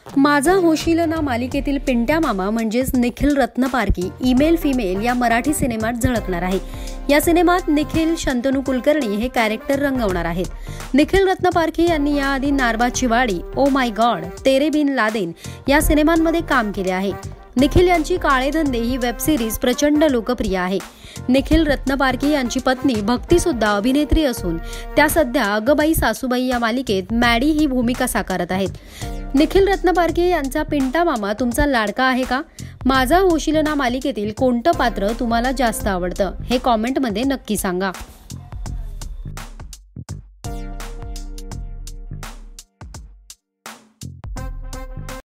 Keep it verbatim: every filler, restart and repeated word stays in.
माझा होशील ना मालिकेतील पिंट्या मामा म्हणजेच निखिल रत्नपारखी ईमेल फिमेल या मराठी सिनेमात झळकणार आहे। या सिनेमात निखिल शंतनू कुलकर्णी हे कॅरेक्टर रंगवणार आहेत। निखिल रत्नपारखी यांनी याआधी नारबाची वाडी, ओ माय गॉड, तेरे बिन लादेन या सिनेमांमध्ये काम केले आहे। निखिल यांची काळे धंदे ही वेब सिरीज प्रचंड लोकप्रिय आहे। निखिल रत्नपारखी यांची पत्नी भक्ती सुद्धा अभिनेत्री असून त्या सध्या अगबाई सासूबाई या मालिकेत मॅडी ही भूमिका साकारत आहेत। निखिल रत्नपारखी यांचा पिंटा मामा तुमचा लाडका आहे का? माझा होशील ना मालिकेतील कोणतं पात्र तुम्हाला जास्त आवडतं हे कॉमेंटमध्ये नक्की सांगा।